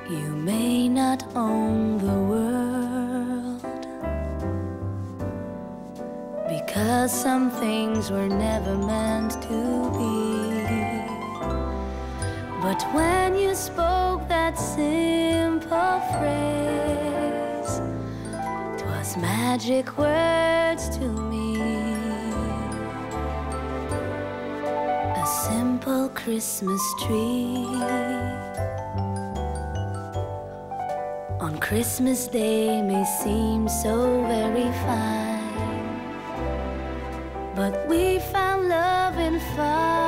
You may not own the world, because some things were never meant to be. But when you spoke that simple phrase, 'twas magic words to me. A simple Christmas tree. On Christmas Day may seem so very fine, but we found love in fire.